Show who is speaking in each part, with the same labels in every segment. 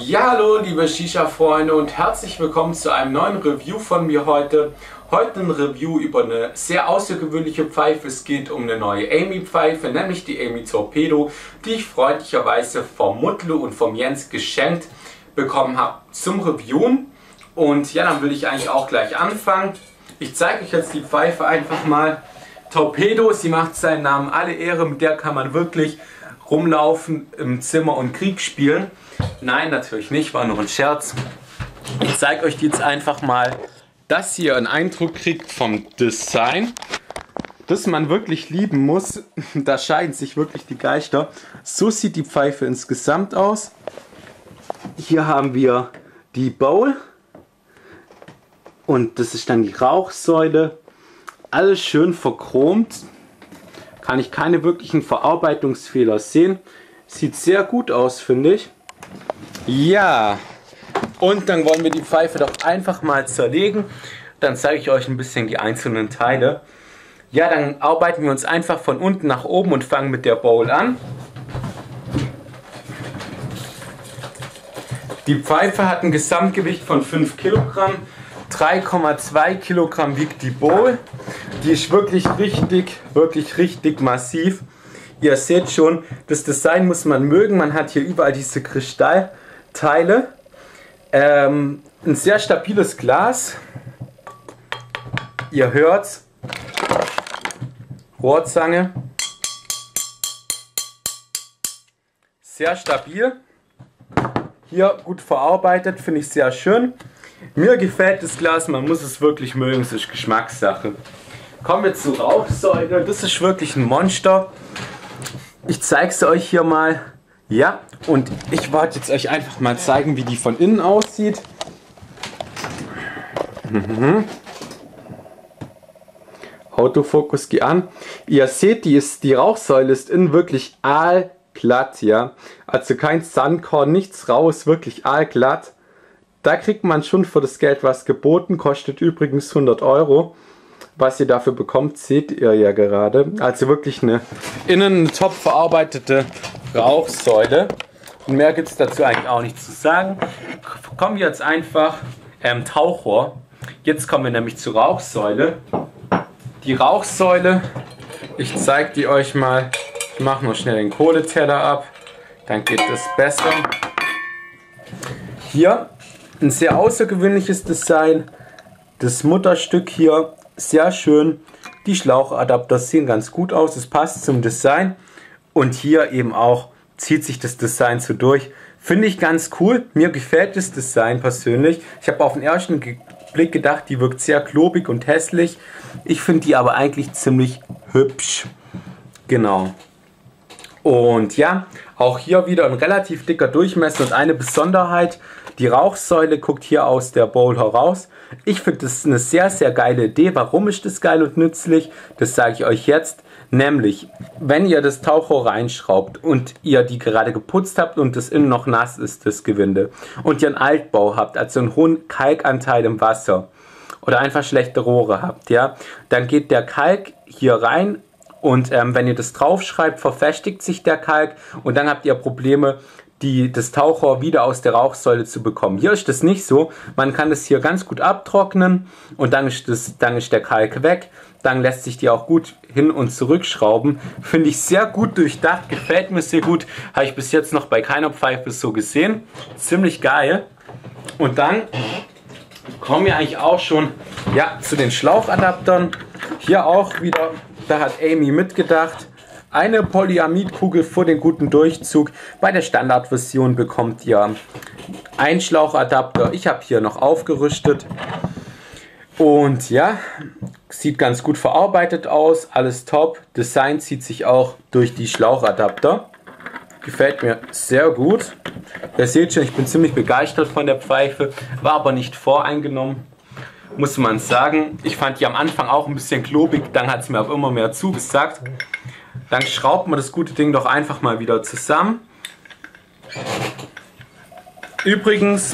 Speaker 1: Ja, hallo liebe Shisha-Freunde und herzlich willkommen zu einem neuen Review von mir heute. Heute ein Review über eine sehr außergewöhnliche Pfeife. Es geht um eine neue AMY-Pfeife, nämlich die AMY Torpedo, die ich freundlicherweise vom Mutlu und vom Jens geschenkt bekommen habe zum Reviewen. Und ja, dann will ich eigentlich auch gleich anfangen. Ich zeige euch jetzt die Pfeife einfach mal. Torpedo, sie macht seinen Namen alle Ehre, mit der kann man wirklich rumlaufen im Zimmer und Krieg spielen. Nein, natürlich nicht, war nur ein Scherz. Ich zeige euch jetzt einfach mal, dass ihr einen Eindruck kriegt vom Design, das man wirklich lieben muss. Da scheiden sich wirklich die Geister. So sieht die Pfeife insgesamt aus. Hier haben wir die Bowl und das ist dann die Rauchsäule. Alles schön verchromt. Kann ich keine wirklichen Verarbeitungsfehler sehen. Sieht sehr gut aus, finde ich. Ja, und dann wollen wir die Pfeife doch einfach mal zerlegen. Dann zeige ich euch ein bisschen die einzelnen Teile. Ja, dann arbeiten wir uns einfach von unten nach oben und fangen mit der Bowl an. Die Pfeife hat ein Gesamtgewicht von 5 Kilogramm. 3,2 Kilogramm wiegt die Bowl. Die ist wirklich richtig massiv. Ihr seht schon, das Design muss man mögen. Man hat hier überall diese Kristallteile. Ein sehr stabiles Glas. Ihr hört's. Rohrzange. Sehr stabil. Hier gut verarbeitet, finde ich sehr schön. Mir gefällt das Glas, man muss es wirklich mögen, es ist Geschmackssache. Kommen wir zur Rauchsäule, das ist wirklich ein Monster. Ich zeige es euch hier mal. Ja, und ich wollte jetzt euch einfach mal zeigen, wie die von innen aussieht. Autofokus, geh an. Ihr seht, die Rauchsäule ist innen wirklich aalglatt, ja. Also kein Sandkorn, nichts raus, wirklich aalglatt. Da kriegt man schon für das Geld was geboten, kostet übrigens 100 Euro. Was ihr dafür bekommt, seht ihr ja gerade. Also wirklich innen eine top verarbeitete Rauchsäule. Und mehr gibt es dazu eigentlich auch nicht zu sagen. Kommen wir jetzt einfach Tauchrohr. Jetzt kommen wir nämlich zur Rauchsäule. Die Rauchsäule, ich zeige die euch mal. Ich mache nur schnell den Kohleteller ab. Dann geht es besser. Hier ein sehr außergewöhnliches Design. Das Mutterstück hier sehr schön. Die Schlauchadapter sehen ganz gut aus. Es passt zum Design. Und hier eben auch zieht sich das Design so durch. Finde ich ganz cool. Mir gefällt das Design persönlich. Ich habe auf den ersten Blick gedacht, die wirkt sehr klobig und hässlich. Ich finde die aber eigentlich ziemlich hübsch. Genau. Und ja, auch hier wieder ein relativ dicker Durchmesser und eine Besonderheit. Die Rauchsäule guckt hier aus der Bowl heraus. Ich finde das eine sehr geile Idee. Warum ist das geil und nützlich? Das sage ich euch jetzt. Nämlich, wenn ihr das Tauchrohr reinschraubt und ihr die gerade geputzt habt und das innen noch nass ist, das Gewinde, und ihr einen Altbau habt, also einen hohen Kalkanteil im Wasser oder einfach schlechte Rohre habt, ja, dann geht der Kalk hier rein. Und wenn ihr das draufschreibt, verfestigt sich der Kalk und dann habt ihr Probleme, das Tauchrohr wieder aus der Rauchsäule zu bekommen. Hier ist das nicht so. Man kann das hier ganz gut abtrocknen und dann ist der Kalk weg. Dann lässt sich die auch gut hin- und zurückschrauben. Finde ich sehr gut durchdacht, gefällt mir sehr gut. Habe ich bis jetzt noch bei keiner Pfeife so gesehen. Ziemlich geil. Und dann kommen wir eigentlich auch schon zu den Schlauchadaptern. Hier auch wieder, da hat AMY mitgedacht. Eine Polyamidkugel für den guten Durchzug. Bei der Standardversion bekommt ihr einen Schlauchadapter. Ich habe hier noch aufgerüstet. Und ja, sieht ganz gut verarbeitet aus. Alles top. Design zieht sich auch durch die Schlauchadapter. Gefällt mir sehr gut. Ihr seht schon, ich bin ziemlich begeistert von der Pfeife. War aber nicht voreingenommen, muss man sagen. Ich fand die am Anfang auch ein bisschen klobig. Dann hat es mir auch immer mehr zugesagt. Dann schraubt man das gute Ding doch einfach mal wieder zusammen. Übrigens,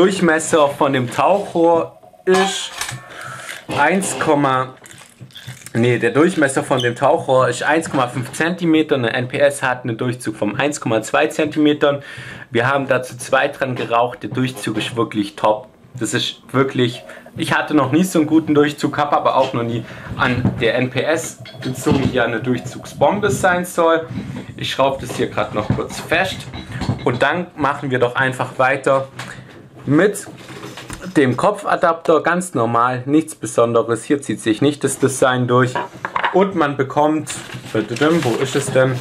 Speaker 1: Durchmesser von dem Tauchrohr ist Nee, der Durchmesser von dem Tauchrohr ist 1,5 cm, eine NPS hat einen Durchzug von 1,2 cm. Wir haben da zu zweit dran geraucht, der Durchzug ist wirklich top. Das ist wirklich, ich hatte noch nie so einen guten Durchzug, habe aber auch noch nie an der NPS gezogen, die eine Durchzugsbombe sein soll. Ich schraube das hier gerade noch kurz fest und dann machen wir doch einfach weiter mit dem Kopfadapter, ganz normal, nichts Besonderes. Hier zieht sich nicht das Design durch und man bekommt, wo ist es denn?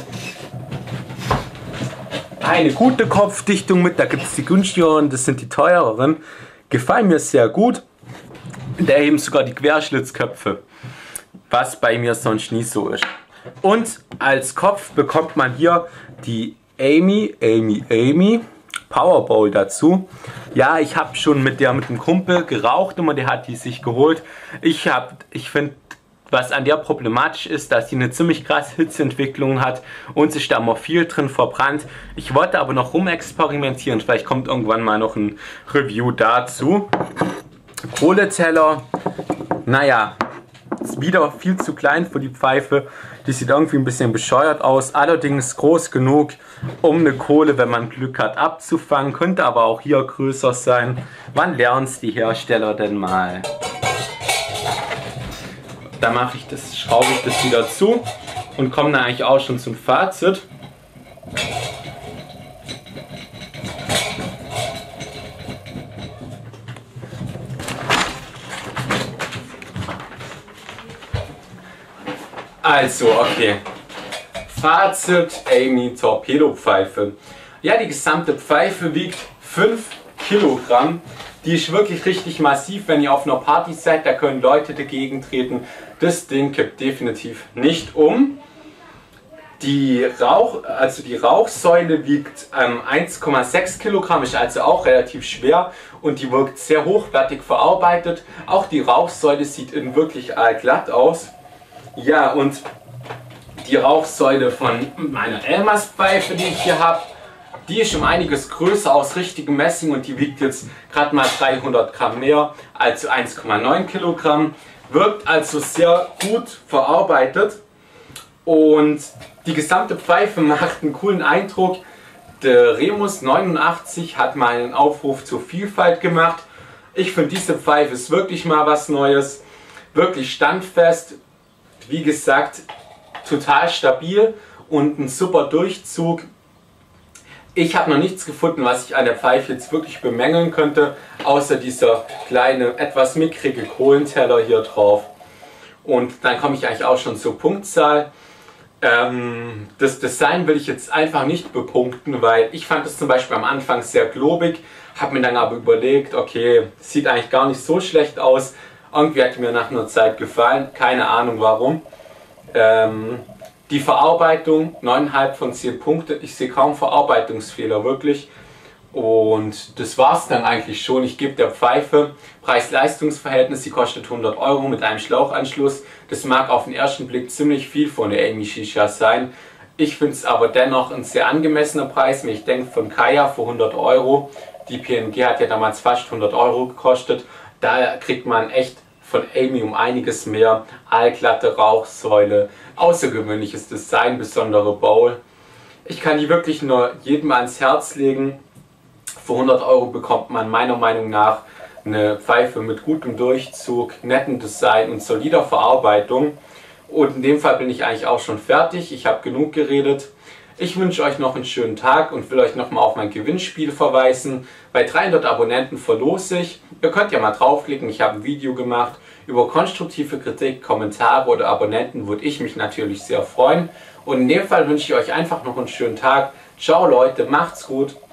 Speaker 1: Eine gute Kopfdichtung mit, da gibt es die günstigeren, das sind die teureren. Gefallen mir sehr gut. Da eben sogar die Querschlitzköpfe, was bei mir sonst nie so ist. Und als Kopf bekommt man hier die Amy Power Bowl dazu. Ja, ich habe schon mit dem Kumpel geraucht, immer der hat die sich geholt. Ich finde, was an der problematisch ist, dass sie eine ziemlich krasse Hitzeentwicklung hat und sich da immer viel drin verbrannt. Ich wollte aber noch rumexperimentieren, vielleicht kommt irgendwann mal noch ein Review dazu. Kohleteller, naja, ist wieder viel zu klein für die Pfeife. Die sieht irgendwie ein bisschen bescheuert aus, allerdings groß genug, um eine Kohle, wenn man Glück hat, abzufangen. Könnte aber auch hier größer sein. Wann lernen es die Hersteller denn mal? Da schraube ich das wieder zu und komme dann eigentlich auch schon zum Fazit. Also, okay. Fazit, Amy Torpedopfeife. Ja, die gesamte Pfeife wiegt 5 Kilogramm. Die ist wirklich richtig massiv, wenn ihr auf einer Party seid, da können Leute dagegen treten. Das Ding kippt definitiv nicht um. Die Rauchsäule wiegt 1,6 Kilogramm, ist also auch relativ schwer und die wirkt sehr hochwertig verarbeitet. Auch die Rauchsäule sieht innen wirklich allglatt aus. Ja, und die Rauchsäule von meiner Elmas Pfeife, die ich hier habe, die ist um einiges größer, aus richtigem Messing, und die wiegt jetzt gerade mal 300 Gramm mehr, also 1,9 Kilogramm. Wirkt also sehr gut verarbeitet und die gesamte Pfeife macht einen coolen Eindruck. Der Remus 89 hat mal einen Aufruf zur Vielfalt gemacht. Ich finde, diese Pfeife ist wirklich mal was Neues, wirklich standfest. Wie gesagt, total stabil und ein super Durchzug. Ich habe noch nichts gefunden, was ich an der Pfeife jetzt wirklich bemängeln könnte, außer dieser kleine, etwas mickrige Kohlenteller hier drauf. Und dann komme ich eigentlich auch schon zur Punktzahl. Das Design will ich jetzt einfach nicht bepunkten, weil ich fand es zum Beispiel am Anfang sehr globig, habe mir dann aber überlegt, okay, sieht eigentlich gar nicht so schlecht aus. Irgendwie hat mir nach einer Zeit gefallen, keine Ahnung warum. Die Verarbeitung, 9,5 von 10 Punkte. Ich sehe kaum Verarbeitungsfehler, wirklich. Und das war es dann eigentlich schon. Ich gebe der Pfeife Preis-Leistungs-Verhältnis, sie kostet 100 Euro mit einem Schlauchanschluss. Das mag auf den ersten Blick ziemlich viel von der Amy Shisha sein. Ich finde es aber dennoch ein sehr angemessener Preis. Wenn ich denke, von Kaya für 100 Euro, die PNG hat ja damals fast 100 Euro gekostet. Da kriegt man echt von Amy um einiges mehr. Allglatte Rauchsäule, außergewöhnliches Design, besondere Bowl. Ich kann die wirklich nur jedem ans Herz legen. Für 100 Euro bekommt man meiner Meinung nach eine Pfeife mit gutem Durchzug, nettem Design und solider Verarbeitung. Und in dem Fall bin ich eigentlich auch schon fertig. Ich habe genug geredet. Ich wünsche euch noch einen schönen Tag und will euch nochmal auf mein Gewinnspiel verweisen. Bei 300 Abonnenten verlose ich. Ihr könnt ja mal draufklicken, ich habe ein Video gemacht. Über konstruktive Kritik, Kommentare oder Abonnenten würde ich mich natürlich sehr freuen. Und in dem Fall wünsche ich euch einfach noch einen schönen Tag. Ciao Leute, macht's gut.